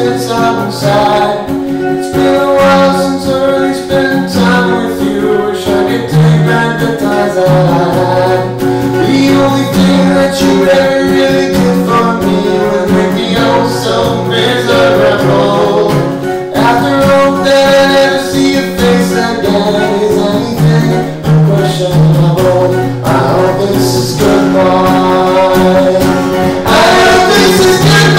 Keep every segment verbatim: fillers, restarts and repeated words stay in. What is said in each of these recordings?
since I've been sad. It's been a while since I really spent time with you. Wish I could take back the times I had. The only thing that you ever really did for me was make me oh so miserable. After all that I never see your face again, is anything questionable? I hope this is goodbye. I hope this is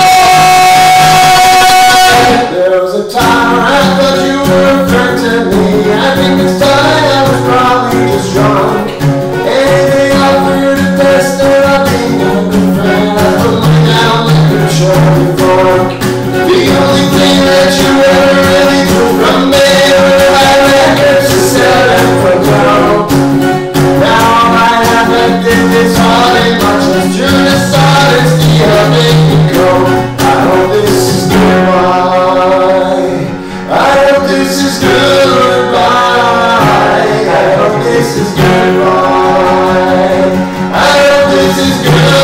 goodbye. There was a time where I thought you were a friend to me. I think it's time I was probably just drunk. Anything I offered to test that I've been a good friend. I put my down like a short fork. The only thing that you ever really took from me were the high records to sell them for dough. Now all I have left is this heart and my just true dishonesty will make me go. I hope this is goodbye. I hope this is goodbye. I hope this is goodbye. I hope this is goodbye.